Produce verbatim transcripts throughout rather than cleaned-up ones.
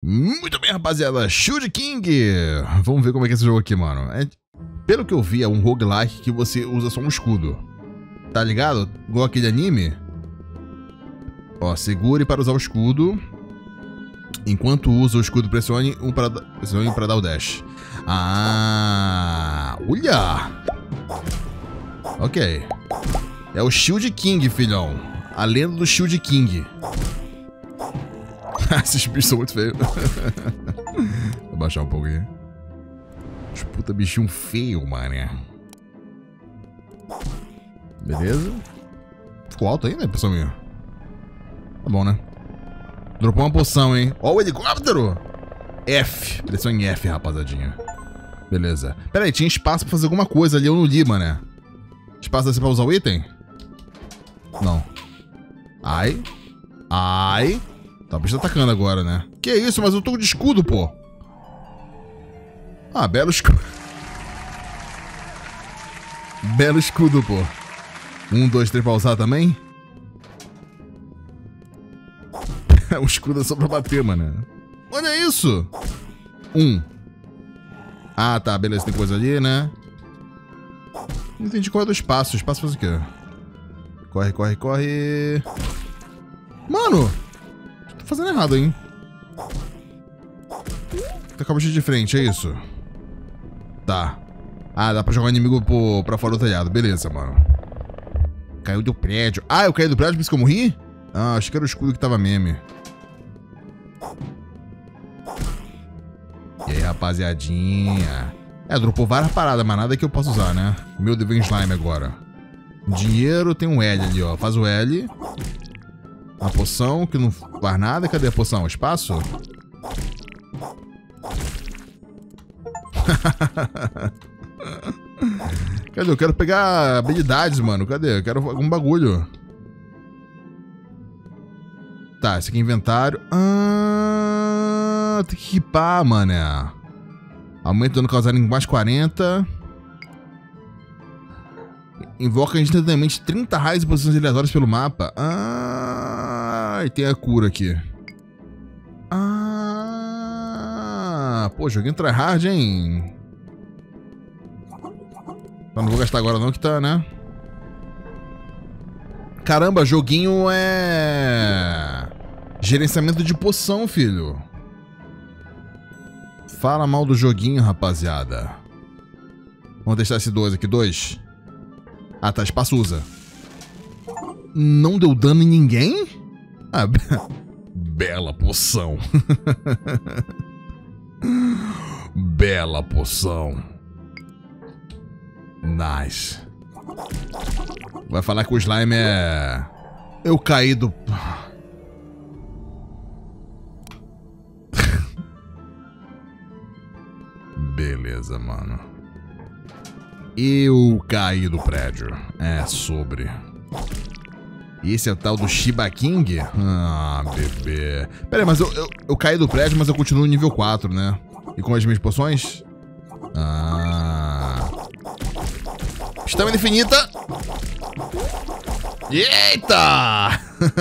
Muito bem, rapaziada, Shield King. Vamos ver como é que é esse jogo aqui, mano. É, pelo que eu vi, é um roguelike que você usa só um escudo. Tá ligado? Igual aquele anime. Ó, segure para usar o escudo. Enquanto usa o escudo, pressione um para, pressione para dar o dash. Ah, olha! Ok. É o Shield King, filhão. A lenda do Shield King. Esses bichos são muito feios. Vou baixar um pouco aqui. Os puta bichinho feio, mano. Beleza. Ficou alto ainda, pessoal minha? Tá bom, né? Dropou uma poção, hein? Ó o helicóptero! F. Pressione F, rapazadinha. Beleza. Pera aí, tinha espaço pra fazer alguma coisa ali, eu não li, mané. Espaço assim pra usar o item? Não. Ai. Ai. Tá, o bicho tá atacando agora, né? Que isso, mas eu tô de escudo, pô. Ah, belo escudo. Belo escudo, pô. Um, dois, três pra usar também? O escudo é só pra bater, mano. Olha isso! Um. Ah, tá, beleza, tem coisa ali, né? Não entendi qual é do espaço. O espaço faz o quê? Corre, corre, corre. Mano! Tô fazendo errado, hein? Tá com a bicha de frente, é isso? Tá. Ah, dá pra jogar o inimigo pro, pra fora do telhado. Beleza, mano. Caiu do prédio. Ah, eu caí do prédio por isso que eu morri? Ah, acho que era o escudo que tava meme. E aí, rapaziadinha. É, dropou várias paradas, mas nada que eu possa usar, né? Meu Divine Slime agora. Dinheiro, tem um L ali, ó. Faz o L. Uma poção que não faz nada. Cadê a poção? Espaço? Cadê? Eu quero pegar habilidades, mano. Cadê? Eu quero algum bagulho. Tá, esse aqui é inventário. Ah, tem que equipar, mané. Aumenta o dano causado em mais quarenta. Invoca instantaneamente trinta raios e posições aleatórias pelo mapa. Ah, e tem a cura aqui. Ah, pô, joguinho tryhard, hein? Então não vou gastar agora não, que tá, né? Caramba, joguinho é... gerenciamento de poção, filho. Fala mal do joguinho, rapaziada. Vamos testar esse dois aqui, dois. Ah, tá, espaço usa. Não deu dano em ninguém? Ah, be... bela poção. Bela poção. Nice. Vai falar que o slime é... Eu caí do... Beleza, mano. Eu caí do prédio. É sobre. E esse é o tal do Shiba King? Ah, bebê. Pera aí, mas eu, eu, eu caí do prédio, mas eu continuo no nível quatro, né? E com as minhas poções? Ah... Estamina infinita. Eita!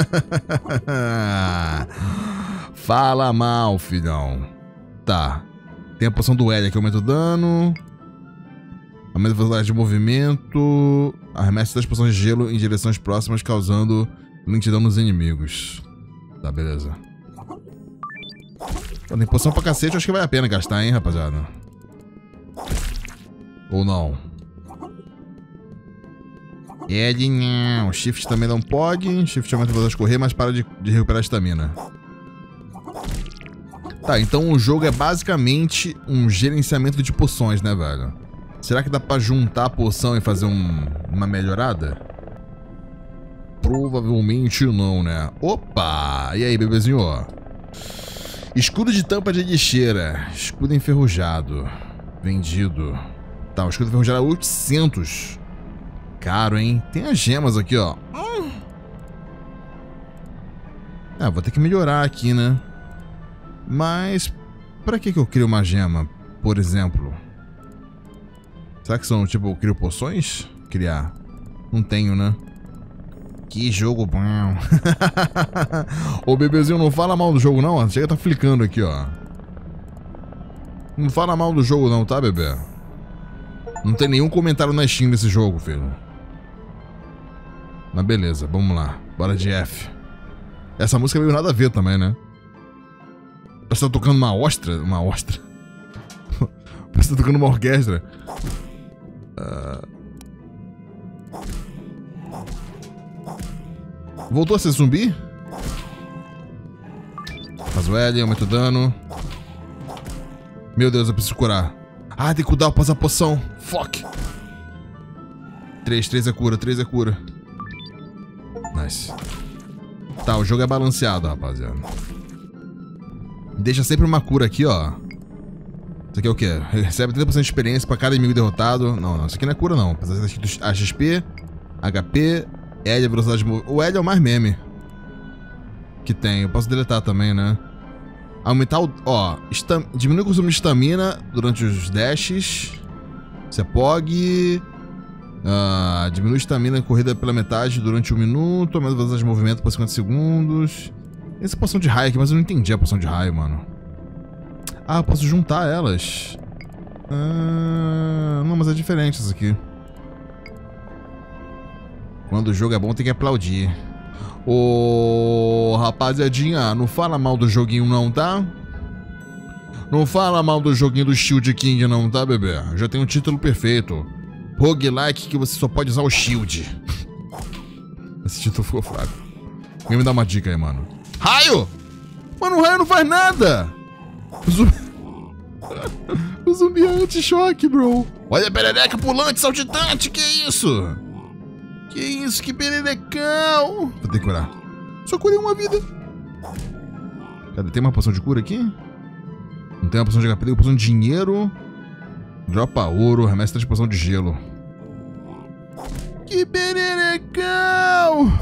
Fala mal, filhão. Tá. Tem a poção do L que aumenta o dano. Aumenta a velocidade de movimento. Arremessa das poções de gelo em direções próximas, causando lentidão nos inimigos. Tá, beleza. Então, tem poção pra cacete, acho que vale a pena gastar, hein, rapaziada. Ou não. L, não. Shift também não pode. Shift aumenta a velocidade de correr, mas para de, de recuperar a estamina. Tá, então o jogo é basicamente um gerenciamento de poções, né, velho? Será que dá pra juntar a poção e fazer um, uma melhorada? Provavelmente não, né? Opa! E aí, bebezinho, ó. Escudo de tampa de lixeira. Escudo enferrujado. Vendido. Tá, o escudo enferrujado é oitocentos. Caro, hein? Tem as gemas aqui, ó. Ah, vou ter que melhorar aqui, né? Mas... pra que que eu crio uma gema, por exemplo? Será que são, tipo, eu crio poções? Criar. Não tenho, né? Que jogo bom. Ô, bebezinho, não fala mal do jogo, não. Chega, tá flicando aqui, ó. Não fala mal do jogo, não, tá, bebê? Não tem nenhum comentário na Steam desse jogo, filho. Mas beleza, vamos lá. Bora de F. Essa música veio nada a ver também, né? Parece que tá tocando uma ostra. Uma ostra. Parece que tá tocando uma orquestra. Uh... Voltou a ser zumbi? Faz o L, aumenta o dano. Meu Deus, eu preciso curar. Ah, tem que cuidar pra usar a poção. Fuck. três, três é cura, três é cura. Nice. Tá, o jogo é balanceado, rapaziada. Deixa sempre uma cura aqui, ó. Isso aqui é o quê? Recebe trinta por cento de experiência pra cada inimigo derrotado. Não, não, isso aqui não é cura, não. A X P, H P, L, velocidade de movimento. O L é o mais meme que tem. Eu posso deletar também, né? Aumentar o... Ó, estam, diminui o consumo de estamina durante os dashes. Isso é P O G. Uh, diminui a estamina corrida pela metade durante um minuto. Aumenta a velocidade de movimento por cinquenta segundos. Essa poção de raio aqui, mas eu não entendi a poção de raio, mano. Ah, eu posso juntar elas. Ah, não, mas é diferente isso aqui. Quando o jogo é bom, tem que aplaudir. Ô, rapaziadinha, não fala mal do joguinho não, tá? Não fala mal do joguinho do Shield King não, tá, bebê? Já tem um título perfeito. Roguelike que você só pode usar o Shield. Esse título ficou fraco. Alguém me dá uma dica aí, mano. Raio! Mano, o raio não faz nada! O zumbi... o zumbi é anti-choque, bro. Olha a perereca pulante, saltitante, que isso? Que isso, que pererecão! Vou ter que curar. Só curei uma vida. Cadê? Tem uma poção de cura aqui? Não tem uma poção de H P, tem uma poção de dinheiro. Dropa ouro, remessa de poção de gelo. Que pererecão!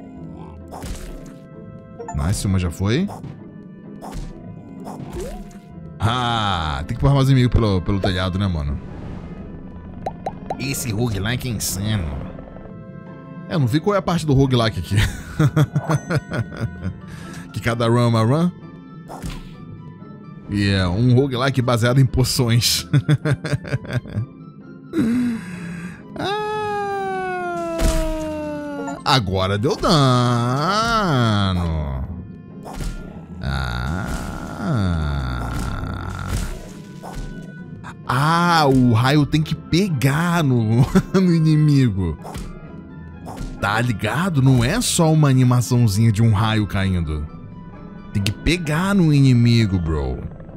Nice, uma já foi. Ah, tem que pôr mais inimigo pelo, pelo telhado, né, mano? Esse roguelike é insano. É, eu não vi qual é a parte do roguelike aqui. Que cada run é uma run. E é um roguelike baseado em poções. Ah, agora deu dano. Ah. Ah, o raio tem que pegar no, no inimigo. Tá ligado? Não é só uma animaçãozinha de um raio caindo. Tem que pegar no inimigo, bro.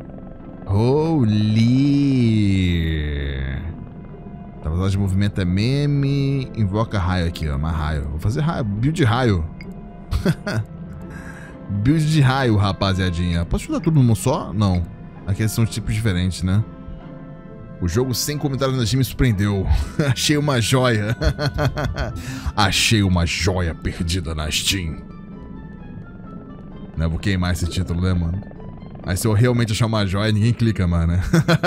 Holy. A velocidade de movimento é meme. Invoca raio aqui, ó. Mais raio. Vou fazer raio. Build de raio. Build de raio, rapaziadinha. Posso chutar tudo num só? Não. Aqui são tipos diferentes, né? O jogo sem comentários na Steam me surpreendeu. Achei uma joia. Achei uma joia perdida na Steam. Não, vou queimar esse título, né, mano? Aí se eu realmente achar uma joia, ninguém clica mais, né?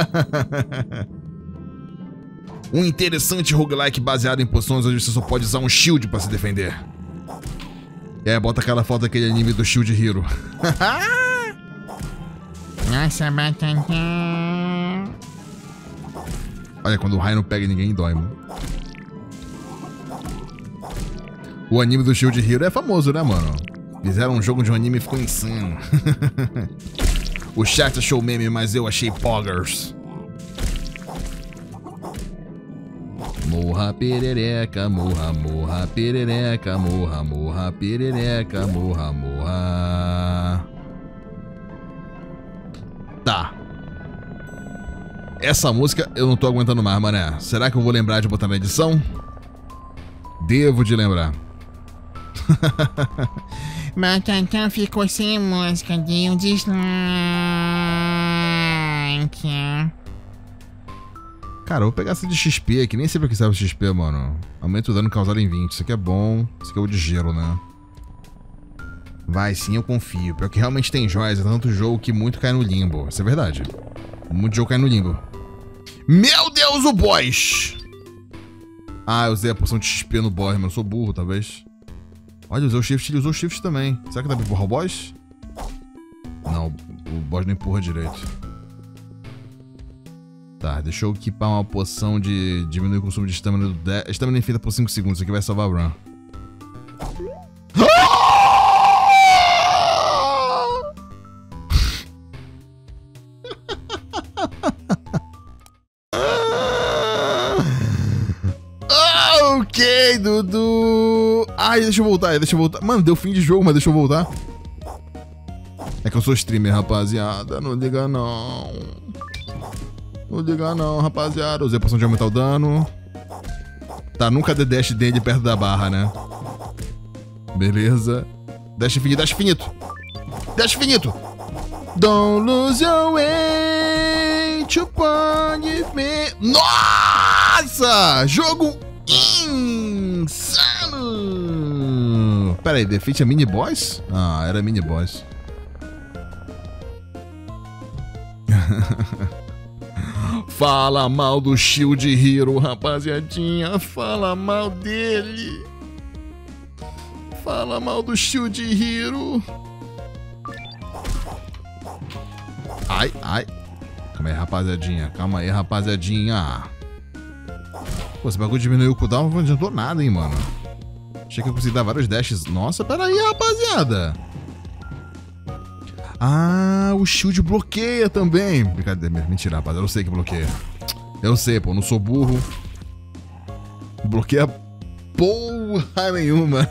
Um interessante roguelike baseado em poções onde você só pode usar um shield pra se defender. É, bota aquela foto daquele anime do Shield Hero. Nossa, batata. Olha, quando o raio não pega ninguém, dói, mano. O anime do Shield Hero é famoso, né, mano? Fizeram um jogo de um anime e ficou insano. O chat achou meme, mas eu achei poggers. Morra perereca, morra, morra perereca, morra, morra perereca, morra, morra. Tá. Essa música eu não tô aguentando mais, mané. Será que eu vou lembrar de botar na edição? Devo de lembrar. Batata ficou sem música, deu um dislike. Cara, eu vou pegar essa de X P aqui, nem sei pra que serve o X P, mano. Aumenta o dano causado em vinte, isso aqui é bom. Isso aqui é o de gelo, né? Vai sim, eu confio. Pior que realmente tem joias, é tanto jogo que muito cai no limbo. Isso é verdade. Muito jogo cai no limbo. Meu Deus, o boss! Ah, eu usei a poção de X P no boss, mas eu sou burro, talvez. Olha, usou o shift, ele usou o shift também. Será que dá pra empurrar o boss? Não, o boss não empurra direito. Tá, deixa eu equipar uma poção de diminuir o consumo de estamina do dez. Estamina infinita por cinco segundos, isso aqui vai salvar o run. Ok, Dudu. Ai, deixa eu voltar, deixa eu voltar. Mano, deu fim de jogo, mas deixa eu voltar. É que eu sou streamer, rapaziada. Não liga não. Não liga não, rapaziada. Usei a poção de aumentar o dano. Tá, nunca dê dash dele perto da barra, né? Beleza. Dash infinito, dash infinito. Dash infinito. Don't lose your way to punish me. Nossa! Jogo insano! Pera aí, defeat é mini boss? Ah, era mini boss. Fala mal do Shield Hero, rapaziadinha. Fala mal dele. Fala mal do Shield Hero. Ai, ai. Calma aí, rapaziadinha. Calma aí, rapaziadinha. Pô, esse bagulho diminuiu o cooldown, não adiantou nada, hein, mano. Achei que eu consegui dar vários dashes. Nossa, pera aí, rapaziada. Ah, o shield bloqueia também. Brincadeira, mentira, rapaziada. Eu sei que bloqueia. Eu sei, pô, não sou burro. Bloqueia porra nenhuma.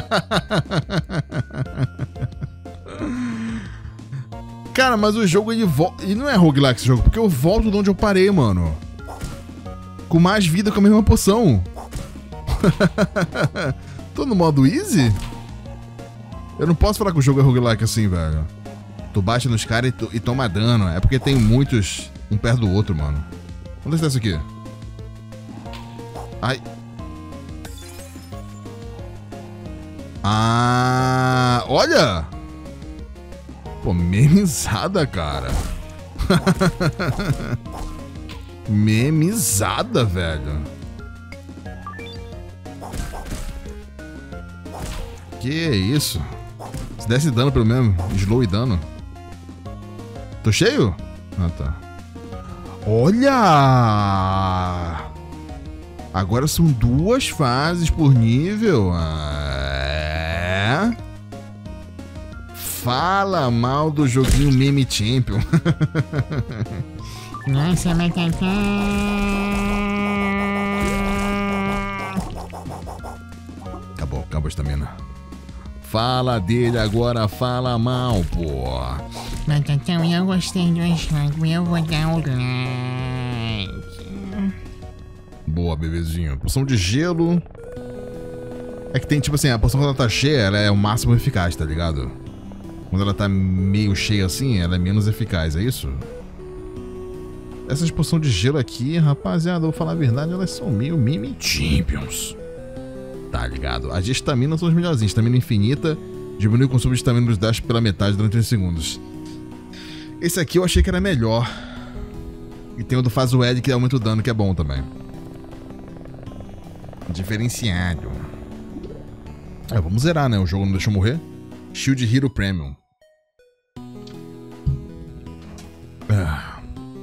Cara, mas o jogo, ele volta... Ele não é roguelike esse jogo, porque eu volto de onde eu parei, mano. Com mais vida, com a mesma poção. Tô no modo easy? Eu não posso falar que o jogo é roguelike assim, velho. Tu bate nos caras e, e toma dano. É porque tem muitos um perto do outro, mano. Vamos testar isso aqui. Ai. Ah, olha! Pô, memizada, cara. Memizada, velho. Que isso? Se desse dano pelo menos, slow e dano. Tô cheio? Ah, tá. Olha! Agora são duas fases por nível. É... Fala mal do joguinho Meme Champion. Nossa, mas tá... Acabou, acabou a estamina. Fala dele agora, fala mal, pô. Mas então eu gostei do jogo, eu vou dar o like. Boa, bebezinho. Poção de gelo. É que tem, tipo assim, a poção quando ela tá cheia, ela é o máximo eficaz, tá ligado? Quando ela tá meio cheia assim, ela é menos eficaz, é isso? Essas poções de gelo aqui, rapaziada, eu vou falar a verdade, elas são meio meme champions. Tá ligado? As de estamina são as melhorzinhas. Estamina infinita, diminui o consumo de estamina dos dash pela metade durante três segundos. Esse aqui eu achei que era melhor. E tem o do Fazued que dá muito dano, que é bom também. Diferenciado. É, vamos zerar, né? O jogo não deixou morrer. Shield Hero Premium. Ah.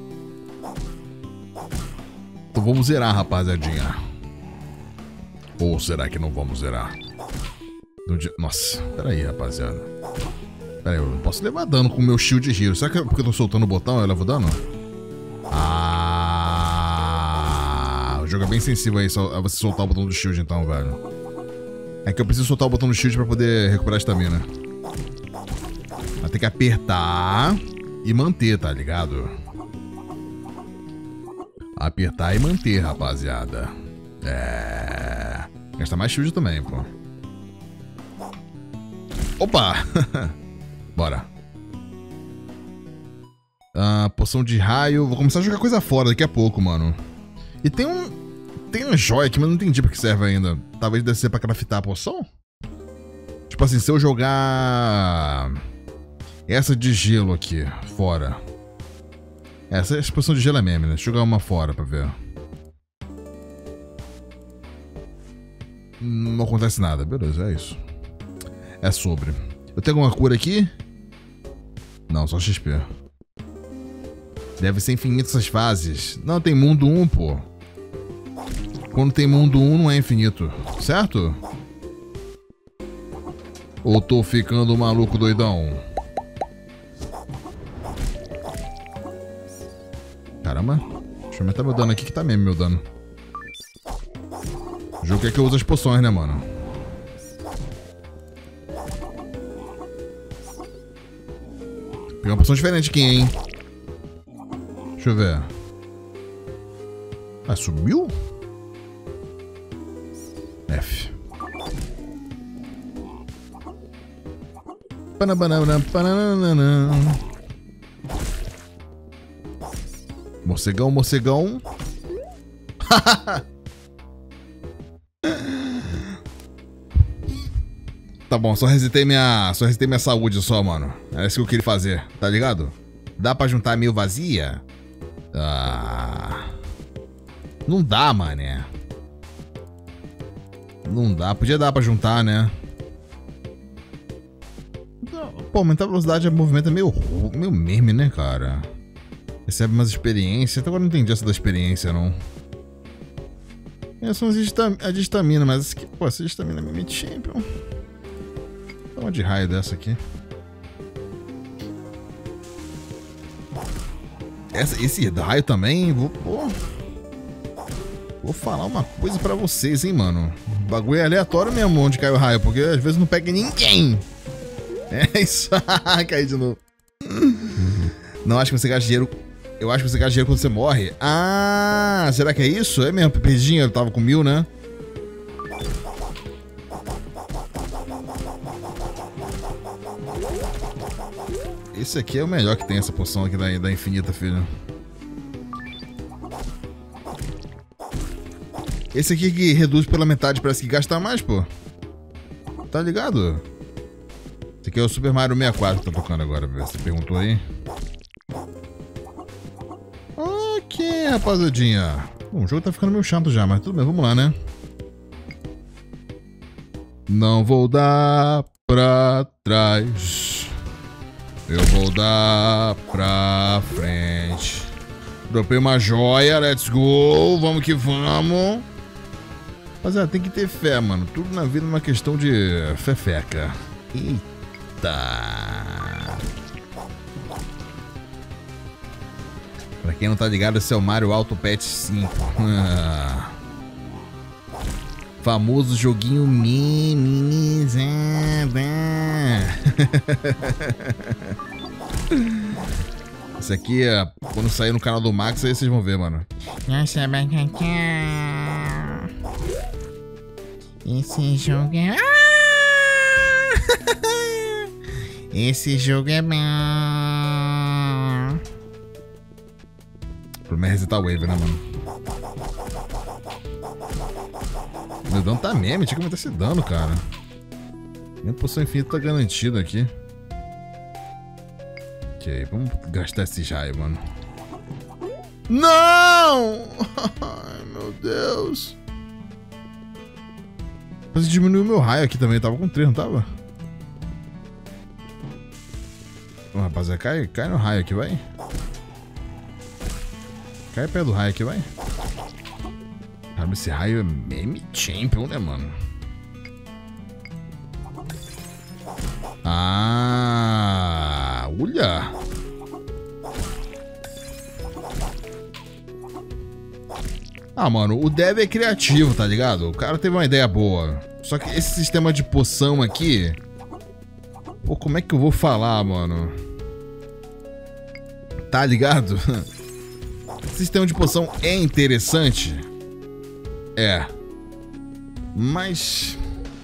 Então vamos zerar, rapaziadinha. Ou será que não vamos zerar? Nossa, peraí, rapaziada. Peraí, eu não posso levar dano com o meu Shield Hero. Será que é porque eu tô soltando o botão eu levo dano? Ah, o jogo é bem sensível aí a você soltar o botão do Shield então, velho. É que eu preciso soltar o botão do Shield pra poder recuperar a estamina. Vai ter que apertar e manter, tá ligado? Apertar e manter, rapaziada. É... Gasta mais shield também, pô. Opa! Bora. Ah, poção de raio. Vou começar a jogar coisa fora daqui a pouco, mano. E tem um... Tem uma joia aqui, mas não entendi pra que serve ainda. Talvez deve ser pra craftar a poção? Tipo assim, se eu jogar... Essa de gelo aqui, fora. Essa, essa poção de gelo é meme, né? Deixa eu jogar uma fora pra ver. Não acontece nada. Beleza, é isso. É sobre. Eu tenho alguma cura aqui? Não, só X P. Deve ser infinito essas fases. Não, tem mundo um, pô. Quando tem mundo um, não é infinito. Certo? Ou tô ficando maluco doidão? Caramba. Deixa eu aumentar meu dano aqui, que tá mesmo meu dano. O jogo quer que eu use as poções, né, mano? Peguei uma poção diferente aqui, hein? Deixa eu ver. Ah, subiu? F. Morcegão, morcegão. Tá bom, só resetei minha, só resetei minha saúde só, mano. Era isso que eu queria fazer, tá ligado? Dá pra juntar meio vazia? Ah, não dá, mané. Não dá, podia dar pra juntar, né? Pô, aumentar a velocidade de movimento é meio, meio meme, né, cara? Recebe umas experiências. Até agora eu não entendi essa da experiência, não. Essas são as de estamina, mas essa aqui, pô, essa de estamina é meme champion. Dá uma de raio dessa aqui. Essa, esse raio também, vou, pô, vou falar uma coisa pra vocês, hein, mano. O bagulho é aleatório mesmo onde cai o raio, porque às vezes não pega ninguém. É isso. Cai de novo. Não acho que você gasta dinheiro. Eu acho que você gasta dinheiro quando você morre. Ah, será que é isso? É mesmo, perdinha, eu tava com mil, né? Esse aqui é o melhor que tem, essa poção aqui da, da infinita, filho. Esse aqui que reduz pela metade parece que gasta mais, pô. Tá ligado? Esse aqui é o Super Mario sessenta e quatro que tá tocando agora, você perguntou aí. Ok, rapaziadinha. Bom, o jogo tá ficando meio chato já, mas tudo bem, vamos lá, né? Não vou dar pra trás. Eu vou dar pra frente. Dropei uma joia, let's go. Vamos que vamos. Rapaziada, tem que ter fé, mano. Tudo na vida é uma questão de fefeca. Eita. Pra quem não tá ligado, esse é o Mario Auto Patch cinco. Ah. Famoso joguinho minimizado. Esse aqui, quando sair no canal do Max, aí vocês vão ver, mano. Nossa, batata. Esse jogo é... Ah! Esse jogo é bom. O problema é resetar o wave, né, mano? Meu dano tá meme, tinha que aumentar esse dano, cara. Minha poção infinita tá garantida aqui. Ok, vamos gastar esse raio, mano. Não! Ai, meu Deus. Mas diminuiu meu raio aqui também, tava com três, não tava? Ô, rapaziada, cai, cai no raio aqui, vai. Cai perto do raio aqui, vai. Caramba, esse raio é meme champion, né, mano? Ah, olha. Ah, mano, o dev é criativo, tá ligado? O cara teve uma ideia boa. Só que esse sistema de poção aqui... Pô, como é que eu vou falar, mano? Tá ligado? O sistema de poção é interessante. É. Mas...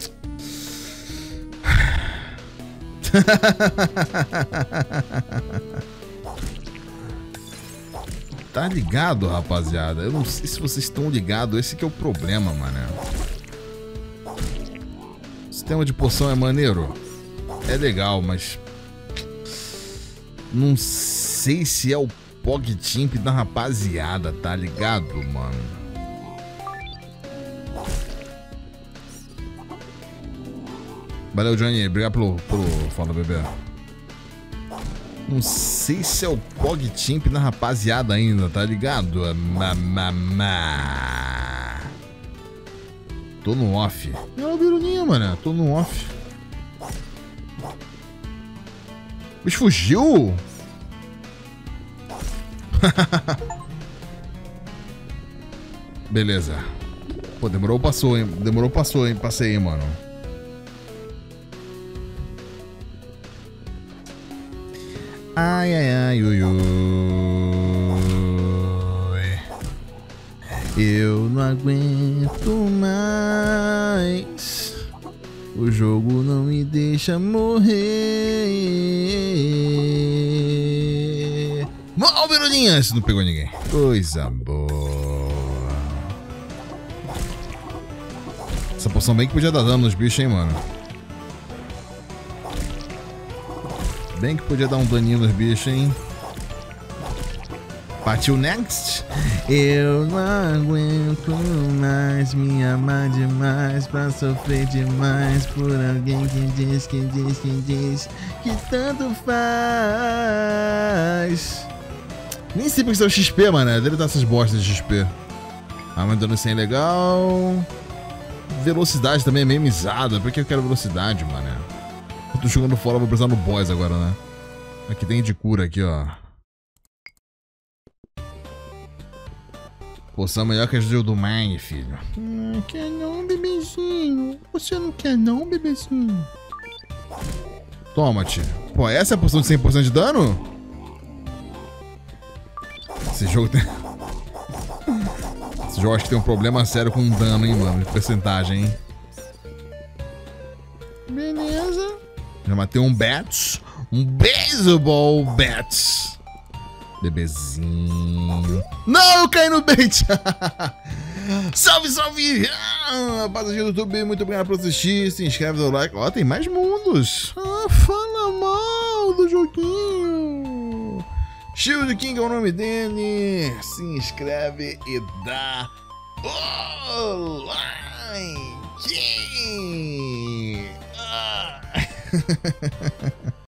Tá ligado, rapaziada? Eu não sei se vocês estão ligados. Esse que é o problema, mano. O sistema de poção é maneiro. É legal, mas... Não sei se é o PogChamp da rapaziada, tá ligado, mano? Valeu, Johnny. Obrigado pelo, pelo... Fala, bebê. Não sei se é o PogChamp na rapaziada ainda, tá ligado? Mamamá. Tô no off. É o Biruninha, mano. Tô no off. O bicho fugiu? Beleza. Pô, demorou, passou, hein? Demorou, passou, hein? Passei, hein, mano. Ai, ai, ai, ui, ui. Eu não aguento mais. O jogo não me deixa morrer. Mal, Veroninha! Esse não pegou ninguém. Coisa boa. Essa poção bem que podia dar dano nos bichos, hein, mano. Bem que podia dar um daninho nos bichos, hein. Partiu next. Eu não aguento mais me amar demais pra sofrer demais por alguém que diz, que diz, que diz que tanto faz. Nem sei porque isso é o X P, mano. Deve estar essas bostas de X P. Aumentando cem é legal. Velocidade também é meio misada. Por que eu quero velocidade, mano? Eu tô jogando fora, vou precisar no boss agora, né? Aqui tem de cura aqui, ó. Poção melhor que a ajuda do Mine, filho. Não quer não, bebezinho. Você não quer não, bebezinho? Toma-te. Pô, essa é a poção de cem por cento de dano? Esse jogo tem... Esse jogo acho que tem um problema sério com dano, hein, mano. De porcentagem, hein. Beleza. Já matei um Bats. Um baseball Bats. Bebezinho. Não, eu caí no bait. Salve, salve. Ah, rapaziada do YouTube, muito obrigado por assistir. Se inscreve, dá o like. Ó, tem mais mundos. Ah, fala mal do joguinho. Shield King é o nome dele. Se inscreve e dá o like. Ah.